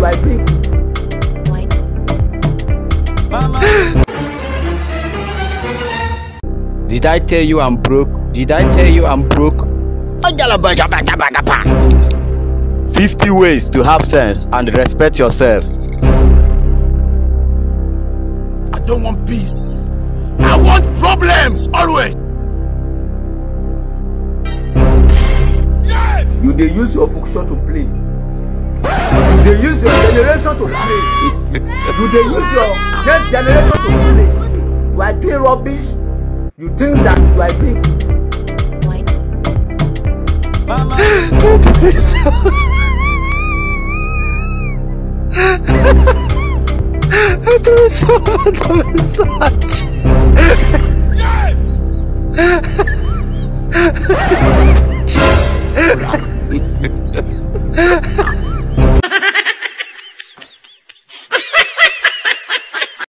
I think? Mama. Did I tell you I'm broke? Did I tell you I'm broke? 50 ways to have sense and respect yourself. I don't want peace. I want problems always. You dey use your function to play. You dey use your generation to play. You dey use your next generation to play. You are doing rubbish. You think that you are big. Mama. Massage.